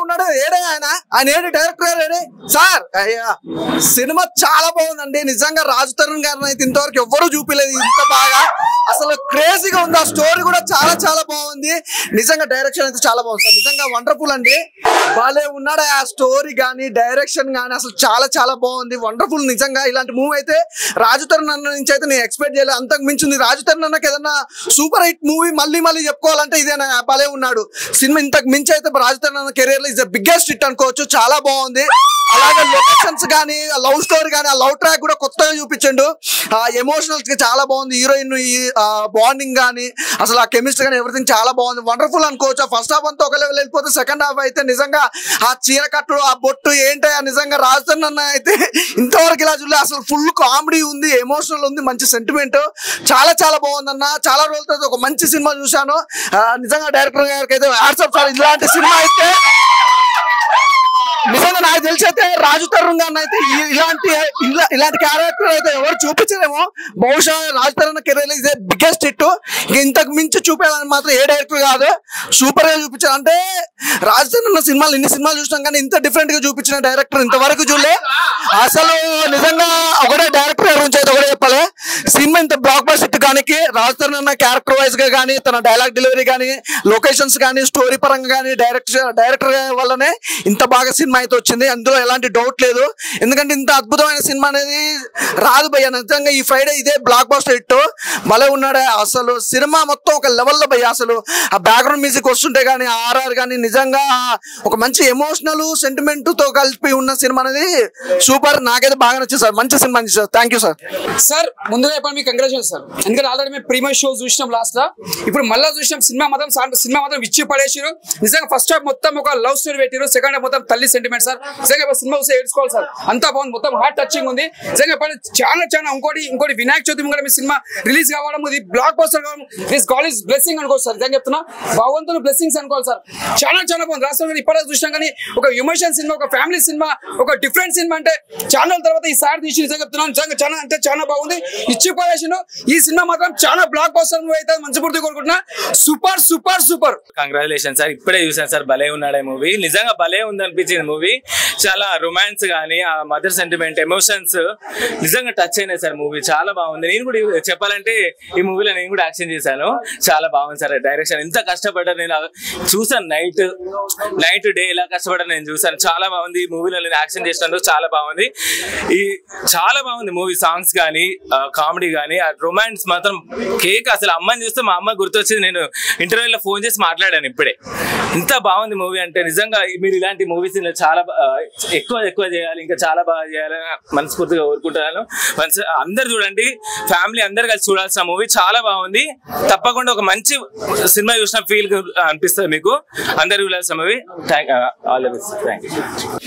ఉన్నాడు ఏడే ఆయన ఏడు డైరెక్టర్ ఏడే సార్ అయ్యా సినిమా చాలా బాగుందండి నిజంగా రాజు తరుణ్ గారిని అయితే ఇంతవరకు ఎవ్వరూ చూపిలేదు ఇంత బాగా అసలు క్రేజీగా ఉంది ఆ స్టోరీ కూడా చాలా చాలా బాగుంది నిజంగా డైరెక్షన్ అయితే చాలా బాగుంది సార్ నిజంగా వండర్ఫుల్ అండి బాలే ఉన్నాడు ఆ స్టోరీ కానీ డైరెక్షన్ కానీ అసలు చాలా చాలా బాగుంది వండర్ఫుల్ నిజంగా ఇలాంటి మూవీ అయితే రాజు తరుణ్ అన్న నుంచి అయితే నేను ఎక్స్పెక్ట్ చేయలేదు అంతకు మించింది రాజు తరుణ్ అన్నకి ఏదన్నా సూపర్ హిట్ మూవీ మళ్ళీ చెప్పుకోవాలంటే ఇదేనా బాలే ఉన్నాడు సినిమా ఇంతకు మించి అయితే రాజు తరుణ్ అన్న కెరీర్ లో ఇస్ ద బిగ్గెస్ట్ హిట్ అనుకోవచ్చు చాలా బాగుంది అలాగే లొకేషన్స్ కానీ లవ్ స్టోరీ కానీ ఆ లవ్ ట్రాక్ కూడా కొత్తగా చూపించండు ఆ ఎమోషనల్స్ గా చాలా బాగుంది హీరోయిన్ బాండింగ్ కానీ అసలు ఆ కెమిస్ట్రీ కానీ ఎవ్రీథింగ్ చాలా బాగుంది వండర్ఫుల్ అనుకోవచ్చు ఫస్ట్ హాఫ్ అంతా ఒక లెవెల్ వెళ్ళిపోతే సెకండ్ హాఫ్ అయితే నిజంగా ఆ చీర కట్టుడు ఆ బొట్టు ఏంటో నిజంగా రాజధాని అన్న అయితే ఇంతవరకు ఇలా చూడలే అసలు ఫుల్ కామెడీ ఉంది ఎమోషనల్ ఉంది మంచి సెంటిమెంట్ చాలా చాలా బాగుందన్న చాలా రోజుల తర్వాత ఒక మంచి సినిమా చూశాను నిజంగా డైరెక్టర్ గారికి అయితే వాట్సాప్ సార్ ఇలాంటి సినిమా అయితే నిజంగా నాకు తెలిసి అయితే రాజు తరుణ్ గారిని అయితే ఇలాంటి క్యారెక్టర్ అయితే ఎవరు చూపించలేమో బహుశా Raju Tarun career is biggest hit ఇంతకు మించి చూపేయాలని మాత్రం ఏ డైరెక్టర్ కాదు సూపర్ గా చూపించారు అంటే రాజు తరుణ్ సినిమాలు ఇన్ని సినిమాలు చూసినాం కానీ ఇంత డిఫరెంట్ గా చూపించిన డైరెక్టర్ ఇంతవరకు చూడలే అసలు నిజంగా ఒకటే డైరెక్టర్ గురించి అయితే ఒకటే చెప్పాలి సినిమా ఇంత బ్లాక్ బస్టర్ హిట్ కానీ రాజు తరుణ్ అన్న క్యారెక్టర్ వైజ్ గా కానీ తన డైలాగ్ డెలివరీ కానీ లొకేషన్స్ కానీ స్టోరీ పరంగా కానీ డైరెక్టర్ వల్లనే ఇంత బాగా సినిమా అయితే వచ్చింది అందులో ఎలాంటి డౌట్ లేదు ఎందుకంటే ఇంత అద్భుతమైన సినిమా అనేది రాదు భయ్య నిజంగా ఈ ఫ్రైడే ఇదే బ్లాక్ బస్టర్ హిట్ భలే ఉన్నాడే అసలు సినిమా మొత్తం ఒక లెవెల్లో భయ్య అసలు ఆ బ్యాక్గ్రౌండ్ మ్యూజిక్ వస్తుంటే కానీ ఆర్ఆర్ కానీ నిజంగా ఒక మంచి ఎమోషనల్ సెంటిమెంట్ తో కలిపి ఉన్న సినిమా అనేది సూపర్ నాకైతే బాగా నచ్చింది సార్ మంచి cinema sir thank you sir sir ముందుగా చెప్పండి మీకు కంగ్రాచులేషన్ సార్ ఎందుకంటే ఆల్రెడీ మేము ప్రీమియర్ షో చూసినాం లాస్ట్ లో ఇప్పుడు మళ్ళీ చూసినాం సినిమా మాత్రం ఇచ్చి పడేసారు నిజంగా ఫస్ట్ హాఫ్ మొత్తం ఒక లవ్ స్టోరీ పెట్టారు సెకండ్ హాఫ్ మొత్తం తల్లి సెంటిమెంట్ సార్ నిజంగా సినిమా చూస్తే ఏడ్చుకోవాలి సార్ అంతా బాగుంది మొత్తం హార్ట్ టచింగ్ ఉంది నిజంగా చాలా చాలా ఇంకోటి వినాయక చవితి కూడా మీ సినిమా రిలీజ్ కావడం ఇది బ్లాక్ బస్టర్ కావడం దిస్ గాడ్ ఈస్ బ్లెస్సింగ్ అనుకోవచ్చు సార్ నిజంగా చెప్తున్నా భగవంతుని బ్లెస్సింగ్స్ అనుకోవాలి సార్ చాలా చాలా బాగుంది రాష్ట్రంలో ఇప్పటికే చూసినాం కానీ ఒక ఎమోషన్ సినిమా ఒక ఫ్యామిలీ సినిమా ఒక డిఫరెంట్ సినిమా అంటే చాలా తర్వాత ఈ సార్ తీసి నిజంగా చెప్తున్నాను నిజంగా చాలా అంటే చాలా బాగుంది ఇచ్చి పడేసిన ఈ సినిమా మాత్రం చాలా బ్లాక్ బస్టర్ మూవీ అయితే మంచి పూర్తి కోరుకుంటున్నా super super super congratulation sir ఇప్పుడే చూసాను సార్ భలే ఉన్నాడే మూవీ నిజంగా భలే ఉంది అనిపించింది మూవీ చాలా రొమాన్స్ కానీ ఆ మదర్ సెంటిమెంట్ ఎమోషన్స్ నిజంగా టచ్ అయినాయి సార్ మూవీ చాలా బాగుంది నేను కూడా చెప్పాలంటే ఈ మూవీలో నేను కూడా యాక్షన్ చేశాను చాలా బాగుంది సార్ డైరెక్షన్ ఎంత కష్టపడ్డా నేను చూసాను నైట్ డే ఎలా కష్టపడ్డా నేను చూసాను చాలా బాగుంది ఈ మూవీలో నేను యాక్షన్ చేసినందుకు చాలా బాగుంది చాలా బాగుంది మూవీ సాంగ్స్ కానీ కామెడీ కానీ ఆ రొమాన్స్ మాత్రం కేక్ అసలు అమ్మని చూస్తే మా అమ్మ గుర్తొచ్చింది నేను ఇంటర్వ్యూలో ఫోన్ చేసి మాట్లాడాను ఇప్పుడే ఇంత బాగుంది మూవీ అంటే నిజంగా మీరు ఇలాంటి మూవీస్ చాలా ఎక్కువ చేయాలి ఇంకా చాలా బాగా చేయాలని మనస్ఫూర్తిగా కోరుకుంటున్నాను అందరు చూడండి ఫ్యామిలీ అందరు కలిసి చూడాల్సిన మూవీ చాలా బాగుంది తప్పకుండా ఒక మంచి సినిమా చూసిన ఫీల్ అనిపిస్తుంది మీకు అందరు చూడాల్సిన movie all the best thank you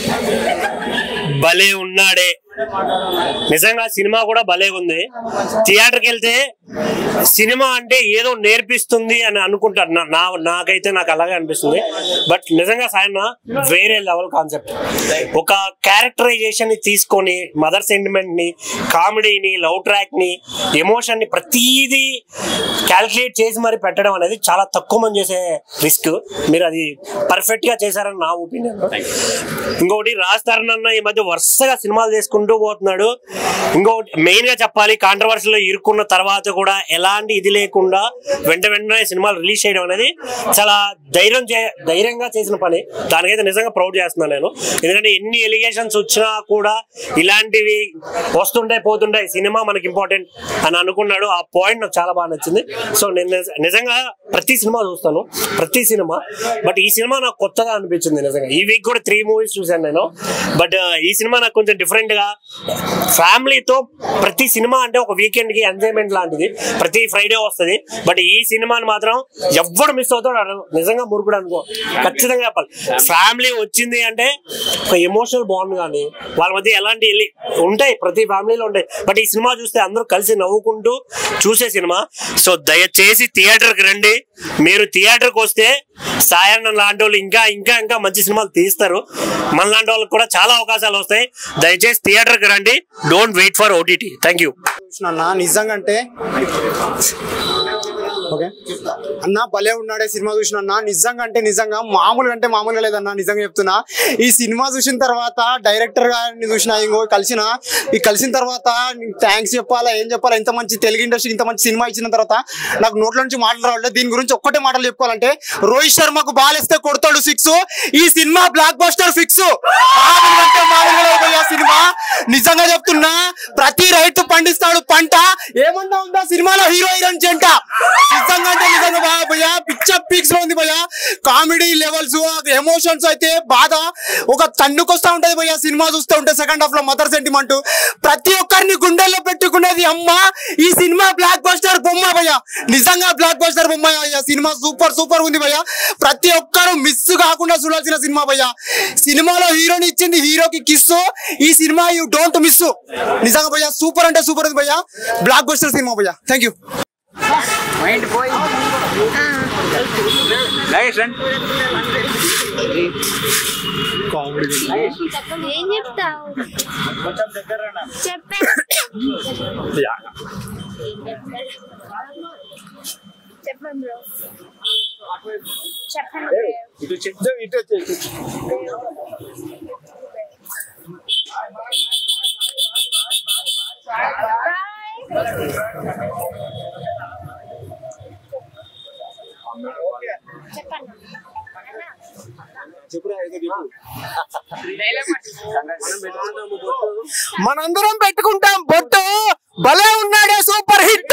భలే ఉన్నాడే నిజంగా సినిమా కూడా భలే ఉంది థియేటర్కి వెళ్తే సినిమా అంటే ఏదో నేర్పిస్తుంది అని అనుకుంటారు నాకైతే నాకు అలాగే అనిపిస్తుంది బట్ నిజంగా సాయన్న వేరే లెవెల్ కాన్సెప్ట్ ఒక క్యారెక్టరైజేషన్ ని తీసుకొని మదర్ సెంటిమెంట్ ని కామెడీని లవ్ ట్రాక్ ని ఎమోషన్ ని ప్రతిదీ క్యాల్కులేట్ చేసి మరి పెట్టడం అనేది చాలా తక్కువ మంది చేసే రిస్క్ మీరు అది పర్ఫెక్ట్ గా చేశారని నా ఒపీనియన్ ఇంకొకటి రాజ్ తరుణ్ అన్న ఈ మధ్య వరుసగా సినిమాలు చేసుకుంటూ పోతున్నాడు ఇంకొకటి మెయిన్ గా చెప్పాలి కాంట్రవర్సీలో ఇరుక్కున్న తర్వాత కూడా ఎలాంటి ఇది లేకుండా వెంటనే సినిమాలు రిలీజ్ చేయడం అనేది చాలా ధైర్యంగా చేసిన పని దానికైతే నిజంగా ప్రౌడ్ చేస్తున్నాను నేను ఎందుకంటే ఎన్ని ఎలిగేషన్స్ వచ్చినా కూడా ఇలాంటివి వస్తుంటాయి పోతుంటాయి సినిమా మనకి ఇంపార్టెంట్ అని అనుకున్నాడు ఆ పాయింట్ నాకు చాలా బాగా నచ్చింది సో నేను నిజంగా ప్రతి సినిమా చూస్తాను ప్రతి సినిమా బట్ ఈ సినిమా నాకు కొత్తగా అనిపించింది నిజంగా ఈ వీక్ కూడా 3 మూవీస్ చూశాను నేను బట్ ఈ సినిమా నాకు కొంచెం డిఫరెంట్ గా ఫ్యామిలీతో ప్రతి సినిమా అంటే ఒక వీకెండ్ కి ఎంజాయ్మెంట్ లాంటిది ప్రతి ఫ్రైడే వస్తుంది బట్ ఈ సినిమాని మాత్రం ఎవ్వడు మిస్ అవుతాడు నిజంగా మురుగుడు అనుకో ఖచ్చితంగా చెప్పాలి ఫ్యామిలీ వచ్చింది అంటే ఒక ఎమోషనల్ బాండ్ కానీ వాళ్ళ మధ్య ఎలాంటి ఉంటాయి ప్రతి ఫ్యామిలీలో ఉంటాయి బట్ ఈ సినిమా చూస్తే అందరూ కలిసి నవ్వుకుంటూ చూసే సినిమా సో దయచేసి థియేటర్కి రండి మీరు థియేటర్కి వస్తే సాయన్న లాంటి వాళ్ళు ఇంకా ఇంకా ఇంకా మంచి సినిమాలు తీస్తారు మన లాంటి వాళ్ళకి కూడా చాలా అవకాశాలు వస్తాయి దయచేసి థియేటర్కి రండి don't wait for OTT thank you నిజంగా అంటే ఓకే అన్న భలే ఉన్నాడే సినిమా చూసిన అన్న నిజంగా అంటే నిజంగా మామూలుగా అంటే మామూలుగా లేదన్న నిజంగా చెప్తున్నా ఈ సినిమా చూసిన తర్వాత డైరెక్టర్ గారిని చూసిన ఇంకో కలిసిన తర్వాత థ్యాంక్స్ చెప్పాలా ఏం చెప్పాలా ఇంత మంచి తెలుగు ఇండస్ట్రీ ఇంత మంచి సినిమా ఇచ్చిన తర్వాత నాకు నోట్ల నుంచి మాటలు రావాలి దీని గురించి ఒక్కటే మాటలు చెప్పుకోవాలంటే రోహిత్ శర్మకు బాల్ ఇస్తే కొడతాడు 6 ఈ cinema blockbuster fix cinema నిజంగా చెప్తున్నా ప్రతి రైతు పండిస్తాడు పంట ఏమన్నా ఉందా సినిమాలో హీరో హీరోయిన్ జంట నిజంగా అంటే నిజంగా భయ్యా పిక్చర్ పీక్స్ లో ఉంది భయ్యా కామెడీ లెవెల్స్ ఎమోషన్స్ అయితే బాధ ఒక తన్నుకొస్తా ఉంటది భయ్యా సినిమా చూస్తూ ఉంటే సెకండ్ హాఫ్ లో మదర్ సెంటిమెంట్ ప్రతి ఒక్కరిని గుండెల్లో పెట్టుకునేది అమ్మ ఈ సినిమా బ్లాక్ బస్టర్ బొమ్మ భయ్యా నిజంగా బ్లాక్ బస్టర్ బొమ్మ సినిమా సూపర్ ఉంది భయ్యా ప్రతి ఒక్కరు మిస్ కాకుండా చూడాల్సిన సినిమా భయ్యా సినిమాలో హీరోని ఇచ్చింది హీరోకి కిస్సు ఈ సినిమా యూ డోంట్ మిస్ నిజంగా భయ్యా సూపర్ అంటే సూపర్ ఉంది భయ్యా బ్లాక్ బస్టర్ సినిమా భయ్యా థ్యాంక్ యూ ఏం చెప్తావు చెప్పండి బ్రో చెప్పండి మనందరం పెట్టుకుంటాం బొట్టు భలే ఉన్నాడే సూపర్ హిట్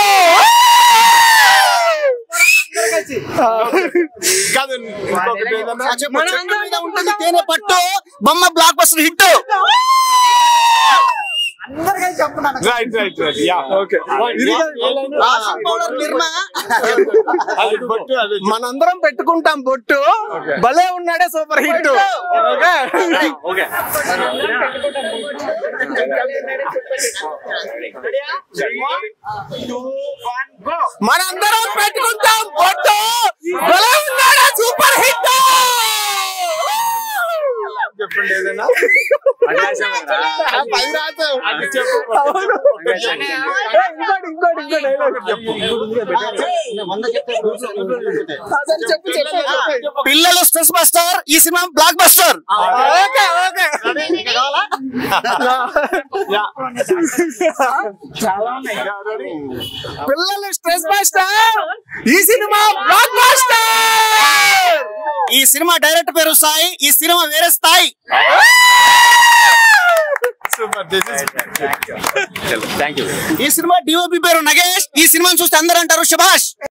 ఉంటుంది తేనె పట్టు బొమ్మ బ్లాక్ బస్టర్ హిట్ మనందరం పెట్టుకుంటాం బొట్టు భలే ఉన్నాడే సూపర్ హిట్ మనందరం పెట్టుకుంటాం బొట్టు భలే ఉన్నాడే సూపర్ హిట్ చెప్పండి ఏదైనా పిల్లలు స్ట్రెస్ బస్టర్ ఈ సినిమా బ్లాక్ బస్టర్ పిల్లలు స్ట్రెస్ బస్టర్ ఈ సినిమా బ్లాక్ బస్టర్ ఈ సినిమా డైరెక్టర్ పేరు సాయి ఈ సినిమా వేరే స్థాయి ఈ సినిమా డిఓపి పేరు నగేష్ ఈ సినిమాని చూస్తే అందరూ అంటారు శభాష్